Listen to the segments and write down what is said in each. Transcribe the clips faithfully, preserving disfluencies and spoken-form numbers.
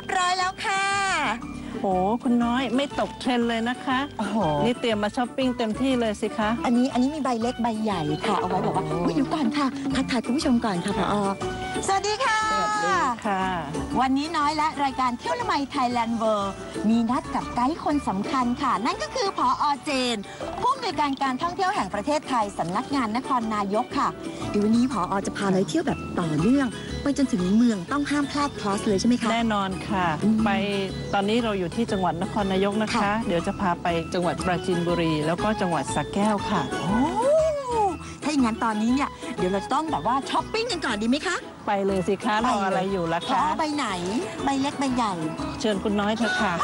ร้อยแล้วค่ะโอ้คุณน้อยไม่ตกเทรนเลยนะคะโอ้โหนี่เตรียมมาช้อปปิ้งเต็มที่เลยสิคะอันนี้อันนี้มีใบเล็กใบใหญ่ค่ะเอาไว้บอกว่าเดี๋ยวก่อนค่ะทักทายคุณผู้ชมก่อนค่ะผอ.สวัสดีค่ะสวัสดีค่ะวันนี้น้อยและรายการเที่ยวละไมไทยแลนด์เวิลด์มีนัดกับไกด์คนสำคัญค่ะนั่นก็คือผอ.เจนผู้อำนวยการการท่องเที่ยวแห่งประเทศไทยสำนักงานนครนายกค่ะเดี๋ยววันนี้ผอ.จะพาเราเที่ยวแบบต่อเนื่องไปจนถึงเมืองต้องห้ามพลาดคอร์สเลยใช่ไหมคะแน่นอนค่ะไปตอนนี้เราอยู่ที่จังหวัดนครนายกนะคะเดี๋ยวจะพาไปจังหวัดปราจีนบุรีแล้วก็จังหวัดสระแก้วค่ะโอ้ถ้าอย่างนั้นตอนนี้เนี่ยเดี๋ยวเราจะต้องแบบว่าช้อปปิ้งกันก่อนดีไหมคะไปเลยสิคะรออะไรอยู่ล่ะคะใบไหนใบเล็กใบใหญ่เชิญคุณน้อยเถอะค่ะ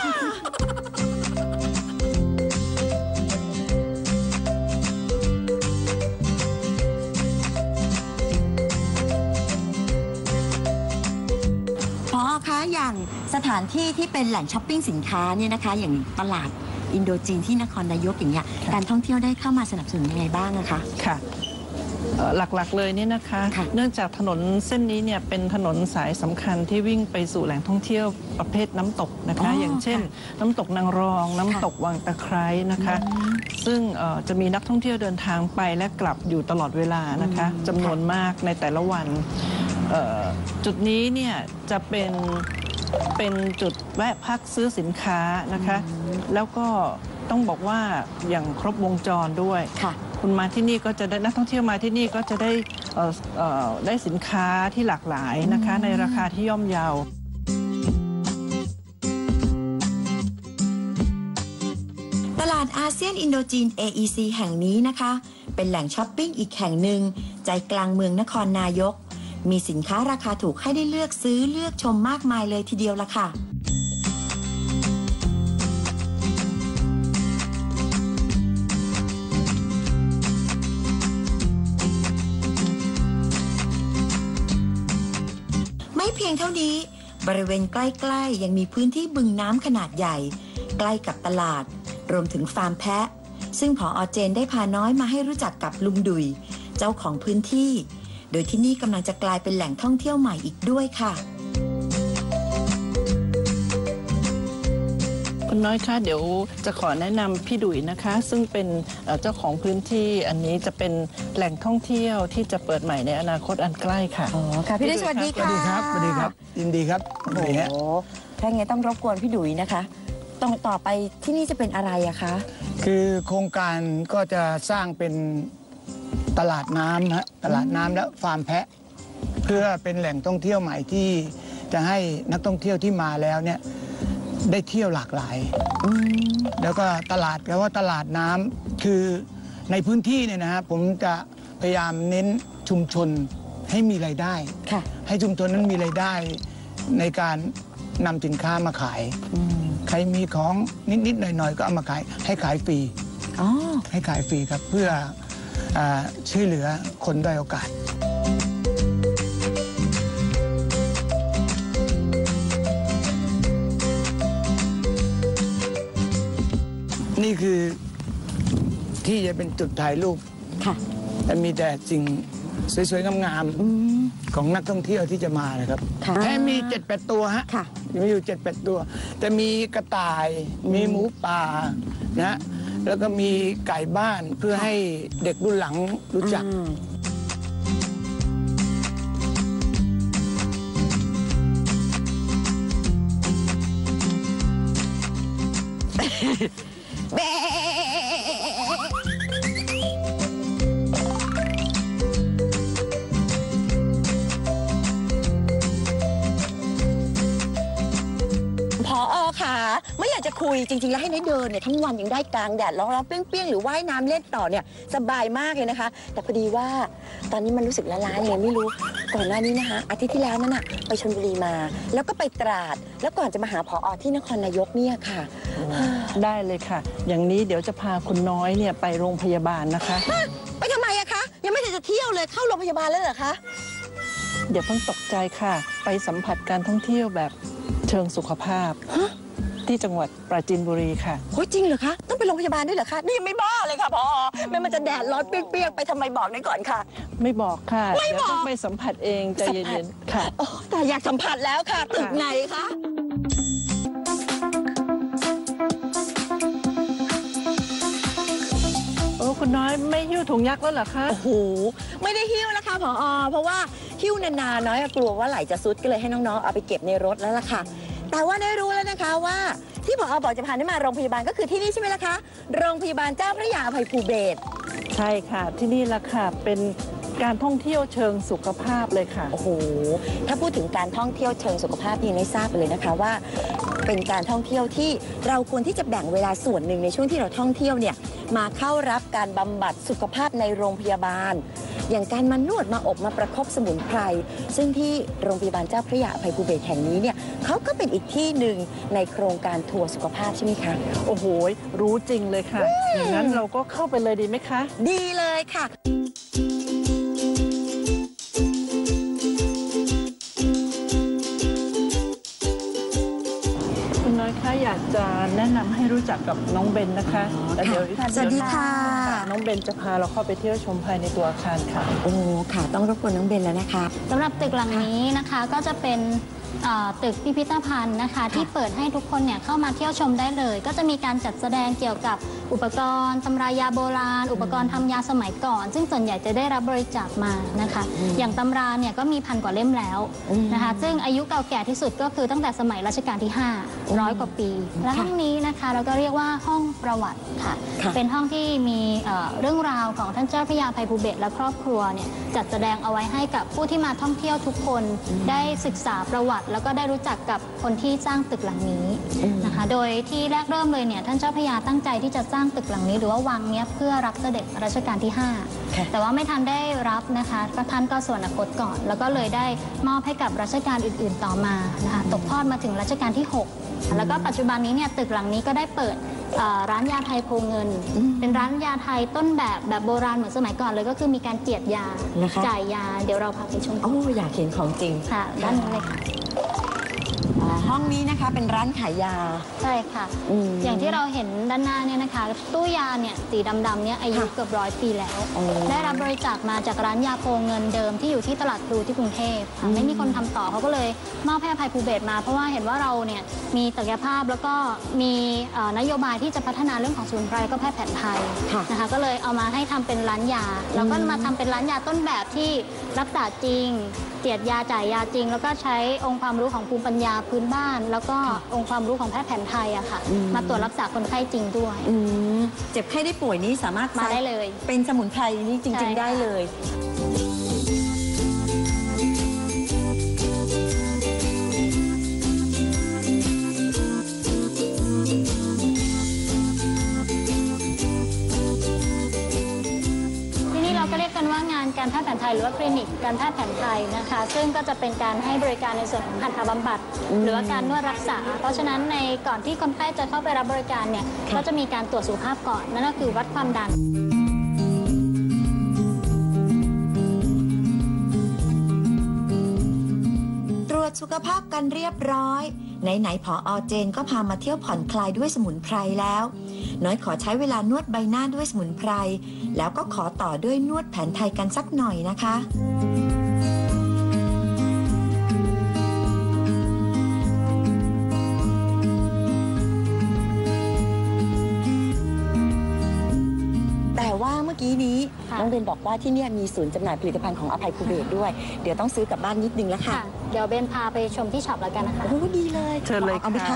พอคะอย่างสถานที่ที่เป็นแหล่งช้อปปิ้งสินค้าเนี่ยนะคะอย่างตลาดอินโดจีนที่นครนายกอย่างเงี้ยการท่องเที่ยวได้เข้ามาสนับสนุนยังไงบ้างนะคะค่ะหลักๆเลยนี่นะคะเนื่องจากถนนเส้นนี้เนี่ยเป็นถนนสายสำคัญที่วิ่งไปสู่แหล่งท่องเที่ยวประเภทน้ำตกนะคะอย่างเช่นน้ำตกนางรองน้ำตกวังตะไคร้นะคะซึ่งจะมีนักท่องเที่ยวเดินทางไปและกลับอยู่ตลอดเวลานะคะจำนวนมากในแต่ละวันจุดนี้เนี่ยจะเป็นเป็นจุดแวะพักซื้อสินค้านะคะแล้วก็ต้องบอกว่าอย่างครบวงจรด้วยคุณมาที่นี่ก็จะได้นักท่องเที่ยวมาที่นี่ก็จะได้ได้สินค้าที่หลากหลายนะคะในราคาที่ย่อมเยาตลาดอาเซียนอินโดจีน เอ อี ซี แห่งนี้นะคะเป็นแหล่งช้อปปิ้งอีกแห่งหนึ่งใจกลางเมืองนครนายกมีสินค้าราคาถูกให้ได้เลือกซื้อเลือกชมมากมายเลยทีเดียวละค่ะไม่เพียงเท่านี้บริเวณใกล้ๆยังมีพื้นที่บึงน้ำขนาดใหญ่ใกล้กับตลาดรวมถึงฟาร์มแพะซึ่งผอ.เจนได้พาน้อยมาให้รู้จักกับลุงดุยเจ้าของพื้นที่โดยที่นี่กำลังจะกลายเป็นแหล่งท่องเที่ยวใหม่อีกด้วยค่ะคุณน้อยคะเดี๋ยวจะขอแนะนำพี่ดุยนะคะซึ่งเป็นเจ้าของพื้นที่อันนี้จะเป็นแหล่งท่องเที่ยวที่จะเปิดใหม่ในอนาคตอันใกล้ค่ะอ๋อค่ะพี่ดุยสวัสดีค่ะสวัสดีครับสวัสดีครับยินดีครับโอ้โหถ้าอย่างไงต้องรบกวนพี่ดุยนะคะต้องต่อไปที่นี่จะเป็นอะไรอะคะคือโครงการก็จะสร้างเป็นตลาดน้ำฮะตลาดน้ำและฟาร์มแพะเพื่อเป็นแหล่งท่องเที่ยวใหม่ที่จะให้นักท่องเที่ยวที่มาแล้วเนี่ยได้เที่ยวหลากหลายแล้วก็ตลาดแปลว่าตลาดน้ำคือในพื้นที่เนี่ยนะฮะผมจะพยายามเน้นชุมชนให้มีรายได้ให้ชุมชนนั้นมีรายได้ในการนำสินค้ามาขายใครมีของนิดๆหน่อยๆก็เอามาขายให้ขายฟรีให้ขายฟรีครับเพื่อช่วยเหลือคนด้อยโอกาสนี่คือที่จะเป็นจุดถ่ายรูปแต่มีแต่สิ่งสวยๆงามๆของนักท่องเที่ยวที่จะมานะครับแค่มีเจ็ดแปดตัวฮะมีอยู่เจ็ดแปดตัวแต่มีกระต่ายมีหมูป่านะแล้วก็มีไก่บ้านเพื่อให้เด็กรุ่นหลังรู้จักไม่อยากจะคุยจริงๆแล้วให้น้อยเดินเนี่ยทั้งวันยังได้กลางแดดร้อนๆเปรี้ยงๆหรือว่ายน้ำเล่นต่อเนี่ยสบายมากเลยนะคะแต่พอดีว่าตอนนี้มันรู้สึกล้าๆยังไงไม่รู้ก่อนหน้านี้นะคะอาทิตย์ที่แล้วนั่นน่ะไปชลบุรีมาแล้วก็ไปตราดแล้วก่อนจะมาหาผอ.ที่นครนายกเนี่ยค่ะได้เลยค่ะอย่างนี้เดี๋ยวจะพาคุณน้อยเนี่ยไปโรงพยาบาลนะคะไปทำไมอะคะยังไม่ได้จะเที่ยวเลยเข้าโรงพยาบาลแล้วเหรอคะเดี๋ยวต้องตกใจค่ะไปสัมผัสการท่องเที่ยวแบบเชิงสุขภาพที่จังหวัดปราจีนบุรีค่ะโอ้ยจริงเหรอคะต้องไปโรงพยาบาลด้วยเหรอคะนี่ไม่บ้าเลยค่ะพอแม่มันจะแดดร้อนเปรี้ยงๆไปทำไมบอกได้ก่อนค่ะไม่บอกค่ะเดี๋ยวต้องไปสัมผัสเองใจเย็นๆค่ะแต่อยากสัมผัสแล้วค่ะตึกไหนคะถุงยักษ์แล้วเหรอคะโอ้โหไม่ได้หิ้วนะคะผอเพราะว่าหิ้วนานๆน้อยกลัวว่าไหลจะซุดก็เลยให้น้องๆเอาไปเก็บในรถแล้วล่ะค่ะแต่ว่าได้รู้แล้วนะคะว่าที่ผอบอกจะพาได้มาโรงพยาบาลก็คือที่นี่ใช่ไหมล่ะคะโรงพยาบาลเจ้าพระยาอภัยภูเบศรใช่ค่ะที่นี่ละค่ะเป็นการท่องเที่ยวเชิงสุขภาพเลยค่ะโอ้โหถ้าพูดถึงการท่องเที่ยวเชิงสุขภาพยังไม่ทราบเลยนะคะว่าเป็นการท่องเที่ยวที่เราควรที่จะแบ่งเวลาส่วนหนึ่งในช่วงที่เราท่องเที่ยวเนี่ยมาเข้ารับการบำบัดสุขภาพในโรงพยาบาลอย่างการมานวดมาอบมาประคบสมุนไพรซึ่งที่โรงพยาบาลเจ้าพระยาอภัยภูเบศรแห่งนี้เนี่ยเขาก็เป็นอีกที่หนึ่งในโครงการทัวร์สุขภาพใช่ไหมคะโอ้โหรู้จริงเลยค่ะอย่างนั้นเราก็เข้าไปเลยดีไหมคะดีเลยค่ะอยากจะแนะนำให้รู้จักกับน้องเบนนะคะเดี๋ยวสวัสดีค่ะน้องเบนจะพาเราเข้าไปเที่ยวชมภายในตัวอาคารค่ะโอ้ค่ะต้องรบกวนน้องเบนแล้วนะคะสำหรับตึกหลังนี้นะคะก็จะเป็นตึกพิพิธภัณฑ์นะคะที่เปิดให้ทุกคนเนี่ยเข้ามาเที่ยวชมได้เลยก็จะมีการจัดแสดงเกี่ยวกับอุปกรณ์ตำรายาโบราณอุปกรณ์ทำยาสมัยก่อนซึ่งส่วนใหญ่จะได้รับบริจาคมานะคะอย่างตำราเนี่ยก็มีพันกว่าเล่มแล้วนะคะซึ่งอายุเก่าแก่ที่สุดก็คือตั้งแต่สมัยรัชกาลที่ห้าร้อยกว่าปีและห้องนี้นะคะเราก็เรียกว่าห้องประวัติค่ะเป็นห้องที่มีเรื่องราวของท่านเจ้าพระยาอภัยภูเบศรและครอบครัวเนี่ยจัดแสดงเอาไว้ให้กับผู้ที่มาท่องเที่ยวทุกคนได้ศึกษาประวัติแล้วก็ได้รู้จักกับคนที่สร้างตึกหลังนี้นะคะโดยที่แรกเริ่มเลยเนี่ยท่านเจ้าพระยาตั้งใจที่จะสร้างตึกหลังนี้หรือว่าวังเนี้ยเพื่อรับเสด็จรัชกาลที่ห้าแต่ว่าไม่ทันได้รับนะคะก็ท่านก็สวรรคตก่อนแล้วก็เลยได้มอบให้กับรัชกาลอื่นๆต่อมานะคะตกทอดมาถึงรัชกาลที่หกแล้วก็ปัจจุบันนี้เนี่ยตึกหลังนี้ก็ได้เปิดร้านยาไทยโพเงินเป็นร้านยาไทยต้นแบบแบบโบราณเหมือนสมัยก่อนเลยก็คือมีการเจียดยาจ่ายยาเดี๋ยวเราพาไปชมโอ้อยากเห็นของจริงค่ะด้านนี้เลยค่ะห้องนี้นะคะเป็นร้านขายยาใช่ค่ะ อ, อย่างที่เราเห็นด้านหน้าเนี่ยนะคะตู้ยาเนี่ยสีดำๆเนี่ยอายุเกือบร้อยปีแล้วได้รับบริจาคมาจากร้านยาโพเงินเดิมที่อยู่ที่ตลาดพลูที่กรุงเทพค่ะไม่มีคนทำต่อเขาก็เลยมอบให้อภัยภูเบศรมาเพราะว่าเห็นว่าเราเนี่ยมีศักยภาพแล้วก็มีนโยบายที่จะพัฒนาเรื่องของสมุนไพรก็แพทย์แผนไทยนะคะก็เลยเอามาให้ทำเป็นร้านยาแล้วก็มาทำเป็นร้านยาต้นแบบที่รักษาจริงเจียดยาจ่ายยาจริงแล้วก็ใช้องค์ความรู้ของภูมิปัญญาพื้นบ้านแล้วก็องค์ความรู้ของแพทย์แผนไทยอะค่ะมาตรวจรักษาคนไข้จริงด้วยเจ็บไข้ได้ป่วยนี้สามารถมาได้เลยเป็นสมุนไพรนี้จริงๆได้เลยก็เรียกกันว่างานการแพทย์แผนไทยหรือว่าคลินิกการแพทย์แผนไทยนะคะซึ่งก็จะเป็นการให้บริการในส่วนของหัตถบำบัดหรือว่าการนวดรักษาเพราะฉะนั้นในก่อนที่คนไข้จะเข้าไปรับบริการเนี่ยก็จะมีการตรวจสุขภาพก่อนนั่นก็คือวัดความดันตรวจสุขภาพกันเรียบร้อยไหนๆผอ.เจนก็พามาเที่ยวผ่อนคลายด้วยสมุนไพรแล้วน้อยขอใช้เวลานวดใบหน้าด้วยสมุนไพรแล้วก็ขอต่อด้วยนวดแผนไทยกันสักหน่อยนะคะแต่ว่าเมื่อกี้นี้น้องเบนบอกว่าที่นี่มีศูนย์จำหน่ายผลิตภัณฑ์ของอภัยภูเบศรด้วยเดี๋ยวต้องซื้อกลับบ้านนิดนึงแล้วค่ะเดี๋ยวเบนพาไปชมที่ช็อปแล้วกันนะคะโอ้ดีเลยเชิญเลยเอาไหมคะ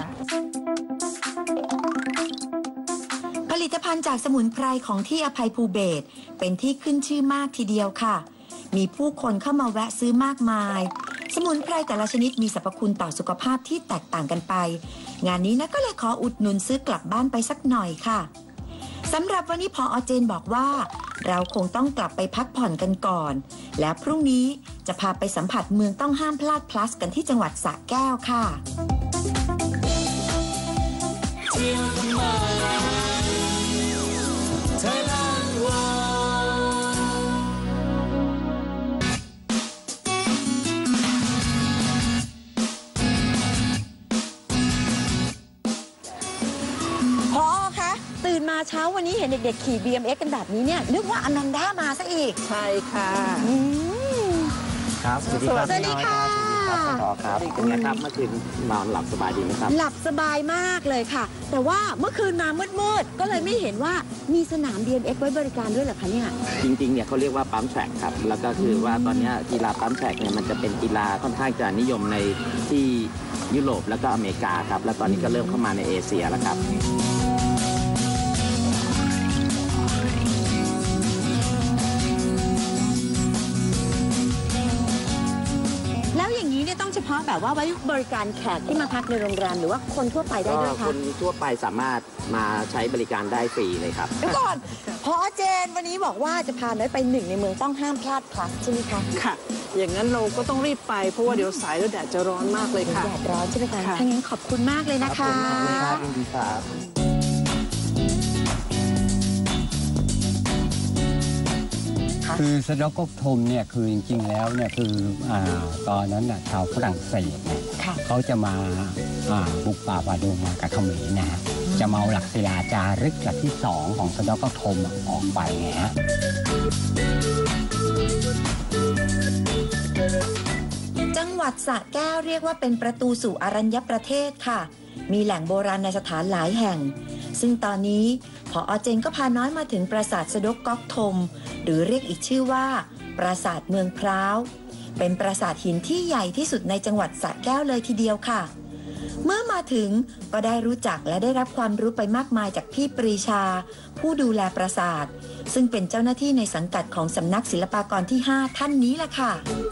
ผลิตภัณฑ์จากสมุนไพรของที่อภัยภูเบศรเป็นที่ขึ้นชื่อมากทีเดียวค่ะมีผู้คนเข้ามาแวะซื้อมากมายสมุนไพรแต่ละชนิดมีสรรพคุณต่อสุขภาพที่แตกต่างกันไปงานนี้นะก็เลยขออุดหนุนซื้อกลับบ้านไปสักหน่อยค่ะสำหรับวันนี้ผอ.เจนบอกว่าเราคงต้องกลับไปพักผ่อนกันก่อนและพรุ่งนี้จะพาไปสัมผัสเมืองต้องห้ามพลาด plus กันที่จังหวัดสระแก้วค่ะตื่นมาเช้าวันนี้เห็นเด็กๆขี่ บี เอ็ม เอ็กซ์ กันแบบนี้เนี่ยนึกว่าอแมนด้ามาซะอีกใช่ค่ะครับสวัสดีครับสวัสดีค่ะต่อครับเป็นไงครับเมื่อคืนนอนหลับสบายดีไหมครับหลับสบายมากเลยค่ะ แต่ว่าเมื่อคืนมามืดๆก็เลยไม่เห็นว่ามีสนาม บี เอ็ม เอ็กซ์ ไว้บริการด้วยเหรอคะเนี่ยจริงๆเนี่ยเขาเรียกว่าปั๊มแทร็กครับแล้วก็คือว่าตอนนี้กีฬาปั๊มแทร็กเนี่ยมันจะเป็นกีฬาค่อนข้างจะนิยมในที่ยุโรปแล้วก็อเมริกาครับแล้วตอนนี้ก็เริ่มเข้ามาในเอเชียแล้วครับแล้วอย่างนี้เนี่ยต้องเฉพาะแบบว่าไว้บริการแขกที่มาพักในโรงแรมหรือว่าคนทั่วไปได้ก็ด้วยคคะนทั่วไปสามารถมาใช้บริการได้ฟรีเลยครับเดี๋ยวก่อนพอเจนวันนี้บอกว่าจะพาน้อยไปหนึ่งในเมืองต้องห้ามพลาดพลัสใช่ไหมคะค่ะ อย่างนั้นเราก็ต้องรีบไปเพราะว่าเดี๋ยวสายแล้วแดดจะร้อนมากเลยค่ะแดดร้อนใช่ไหมคะค่ะถ้างั้นขอบคุณมากเลยนะคะครับยินดีครับคือสะดอกกกทมเนี่ยคือจริงๆแล้วเนี่ยคืออาตอนนั้นน่ะชาวฝรั่งเศสเนี่ยค่ะเขาจะมาอ่าบุกป่าป่าดงมากับเขมรนะฮะจะมาเอาหลักศิลาจารึกหลักที่สองของสะดอกกกทมออกไปไงฮะจังหวัดสระแก้วเรียกว่าเป็นประตูสู่อรัญญประเทศค่ะ มีแหล่งโบราณในสถานหลายแห่ง ซึ่งตอนนี้ผอ.เจนก็พาน้อยมาถึงปราสาทสะดกก๊อกทม หรือเรียกอีกชื่อว่า ปราสาทเมืองพร้าว เป็นปราสาทหินที่ใหญ่ที่สุดในจังหวัดสระแก้วเลยทีเดียวค่ะ เมื่อมาถึงก็ได้รู้จักและได้รับความรู้ไปมากมายจากพี่ปรีชา ผู้ดูแลปราสาท ซึ่งเป็นเจ้าหน้าที่ในสังกัดของสำนักศิลปากรที่ ห้า ท่านนี้แหละค่ะ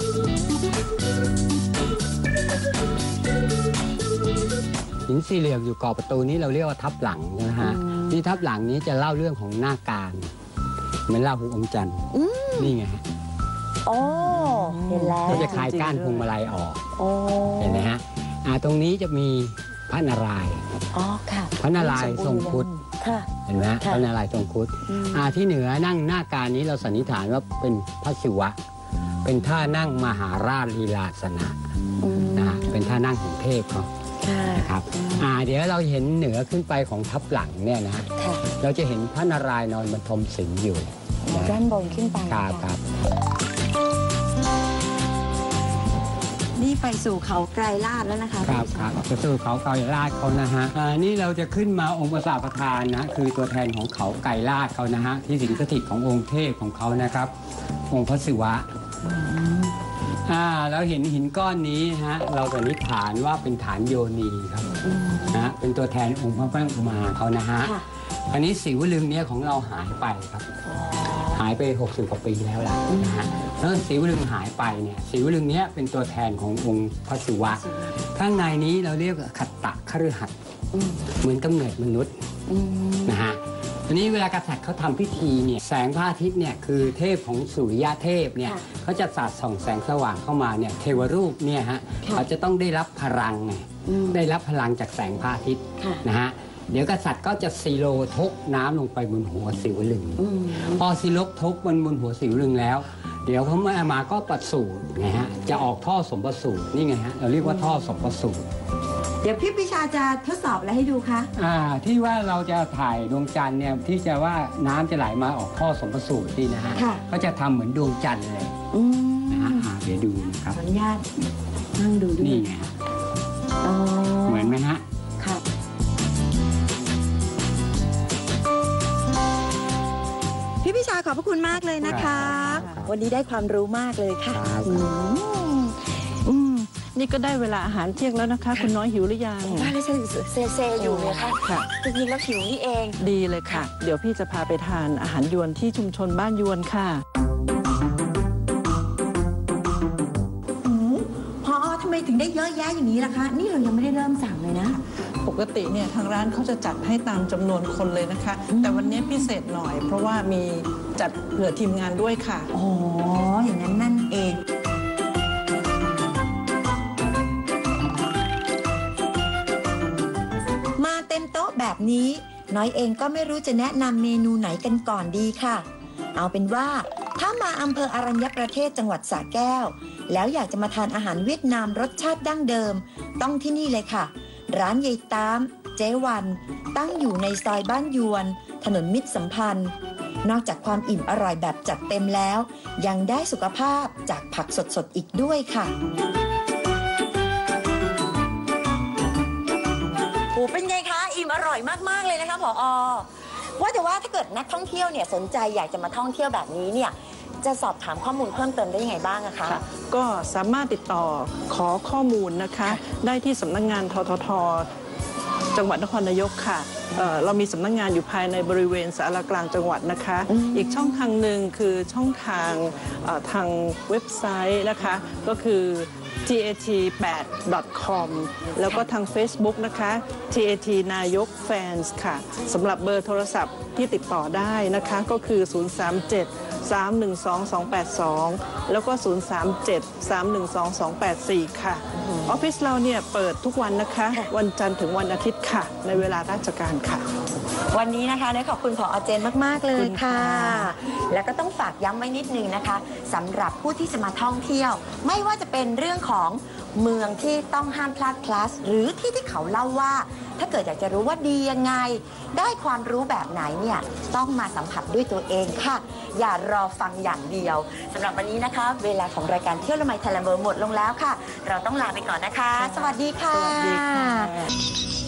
หินสี่เหลี่ยมอยู่ก่อประตูนี้เราเรียกว่าทับหลังนะฮะที่ทับหลังนี้จะเล่าเรื่องของหน้าการเหมือนเล่าหูอมจันทร์นี่ไงฮะโอ้เห็นแล้วเขาจะคลายก้านพวงมาลัยออกโอ้เห็นไหมฮะอ่าตรงนี้จะมีพระนารายณ์อ๋อค่ะพระนารายณ์ทรงครุฑค่ะเห็นไหมฮะค่ะพระนารายณ์ทรงครุฑอ่าที่เหนือนั่งหน้าการนี้เราสันนิษฐานว่าเป็นพระศิวะ เป็นท่านั่งมหาราชลีลาสนะอืมนะฮะเป็นท่านั่งของเทพเขาค่ะนะครับอ่าเดี๋ยวเราเห็นเหนือขึ้นไปของทับหลังเนี่ยนะค่ะเราจะเห็นพระนารายณ์นอนบรรทมศีลอยู่นะด้านบนขึ้นไปครับครับนี่ไปสู่เขาไกรลาดแล้วนะคะครับครับจะสู่เขาไกรลาดเขานะฮะอ่านี่เราจะขึ้นมาองค์ปราสาทประธานนะคือตัวแทนของเขาไกรลาดเขานะฮะที่สิงสถิตขององค์เทพของเขานะครับ องค์พระศิวะอ่าเราเห็นหินก้อนนี้ฮะเราสันนิษฐานว่าเป็นฐานโยนีครับนะฮะเป็นตัวแทนองค์พระแม่อุมาเขานะฮะค่ะอันนี้สิวลึงเนี่ยของเราหายไปครับ หายไปหกสิบกว่าปีแล้วล่ะนะฮะแล้วสิวลึงหายไปเนี่ยสิวลึงเนี้ยเป็นตัวแทนขององค์พระศิวะ ข้างในนี้เราเรียกว่าขัตตะคฤหัสถ์เหมือนกำเนิดมนุษย์นะฮะทีนี้เวลากษัตริย์เขาทำพิธีเนี่ยแสงพระอาทิตย์เนี่ยคือเทพของสุริยะเทพเนี่ยค่ะเขาจะสาดส่องแสงสว่างเข้ามาเนี่ยเทวรูปเนี่ยฮะค่ะเขาจะต้องได้รับพลังไงอืมได้รับพลังจากแสงพระอาทิตย์ค่ะนะฮะเดี๋ยวกษัตริย์ก็จะซีโรทกน้ำลงไปบนหัวสิวลึงอืมพอซีโรทกบนบนหัวสิวลึงแล้ว เดี๋ยวเขามามาก็ประสูติไงฮะจะออกท่อสมประสูตินี่ไงฮะเราเรียกว่าท่อสมประสูติเดี๋ยวพี่ปิชาจะทดสอบอะไรให้ดูคะอ่าที่ว่าเราจะถ่ายดวงจันทร์เนี่ยที่จะว่าน้ำจะไหลมาออกท่อสมประสูตินี่นะฮะค่ะก็จะทำเหมือนดวงจันทร์เลยอืมนะฮะอ่าเดี๋ยวดูนะครับขออนุญาตนั่งดูด้วยนี่ไงฮะอ๋อเหมือนไหมฮะค่ะ พี่พิชาขอบพระคุณมากเลยนะคะครับวันนี้ได้ความรู้มากเลยค่ะครับอืมอืมนี่ก็ได้เวลาอาหารเที่ยงแล้วนะคะ คุณน้อยหิวหรือยังว่าแล้วเซเซเซอยู่เนี่ยค่ะค่ะจริงๆแล้วหิวนี่เองดีเลยค่ะ เดี๋ยวพี่จะพาไปทานอาหารยวนที่ชุมชนบ้านยวนค่ะอืมพอทำไมถึงได้เยอะแยะอย่างนี้ล่ะคะ นี่เรายังไม่ได้เริ่มสั่งเลยนะปกติเนี่ยทางร้านเขาจะจัดให้ตามจำนวนคนเลยนะคะ แต่วันนี้พิเศษหน่อย เพราะว่ามีจัดเผื่อทีมงานด้วยค่ะอ๋อ อย่างนั้นนั่นเอง มาเต็มโต๊ะแบบนี้ น้อยเองก็ไม่รู้จะแนะนำเมนูไหนกันก่อนดีค่ะ เอาเป็นว่าถ้ามาอำเภออรัญญประเทศจังหวัดสระแก้ว แล้วอยากจะมาทานอาหารเวียดนามรสชาติดั้งเดิม ต้องที่นี่เลยค่ะ ร้านยายตามเจ๊วัน ตั้งอยู่ในซอยบ้านยวน ถนนมิตรสัมพันธ์ นอกจากความอิ่มอร่อยแบบจัดเต็มแล้ว ยังได้สุขภาพจากผักสดๆอีกด้วยค่ะอยมากๆเลยนะคะผอ.ว่าแต่ว่าถ้าเกิดนักท่องเที่ยวเนี่ยสนใจอยากจะมาท่องเที่ยวแบบนี้เนี่ยจะสอบถามข้อมูลเพิ่มเติมได้ยังไงบ้างอะคะก็สามารถติดต่อขอข้อมูลนะคะได้ที่สำนักงานททท.จังหวัดนครนายกค่ะเอ่อเรามีสำนักงานอยู่ภายในบริเวณศาลากลางจังหวัดนะคะ อีกช่องทางหนึ่งคือช่องทางเอ่อทางเว็บไซต์นะคะก็คือ ที เอ ที แปด ดอท คอม แล้วก็ทาง Facebook นะคะ ที เอ ที นายก Fans ค่ะสำหรับเบอร์โทรศัพท์ที่ติดต่อได้นะคะก็คือ ศูนย์ สาม เจ็ด สาม หนึ่ง สอง สอง แปด สอง แล้วก็ ศูนย์ สาม เจ็ด สาม หนึ่ง สอง สอง แปด สี่ ค่ะออฟฟิศเราเนี่ยเปิดทุกวันนะคะ วันจันทร์ถึงวันอาทิตย์ค่ะ ในเวลาราชการค่ะวันนี้นะคะเนยขอบคุณผอ.เจนมากๆเลยค่ะ แล้วก็ต้องฝากย้ำไว้นิดนึงนะคะสำหรับผู้ที่จะมาท่องเที่ยว ไม่ว่าจะเป็นเรื่องของเมืองที่ต้องห้ามพลาดพลัสหรือที่ที่เขาเล่าว่า ถ้าเกิดอยากจะรู้ว่าดียังไง ได้ความรู้แบบไหนเนี่ยต้องมาสัมผัสด้วยตัวเองค่ะ อย่ารอฟังอย่างเดียวสำหรับวันนี้นะคะ เวลาของรายการเที่ยวละไมไทยแลนด์เวิลด์หมดลงแล้วค่ะ เราต้องลาไปก่อนนะคะ สวัสดีค่ะสวัสดีค่ะ